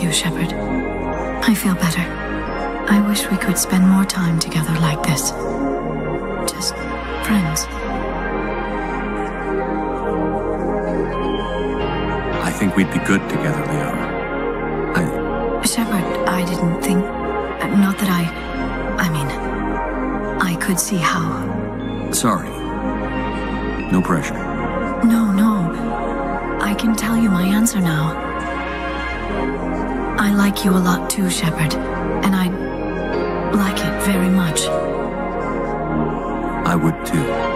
you, Shepard. I feel better. I wish we could spend more time together like this. Just friends. I think we'd be good together, Liara. Shepard, I didn't think... Not that I mean... I could see how... Sorry. No pressure. No. I can tell you my answer now. I like you a lot too, Shepard. And I like it very much. I would too.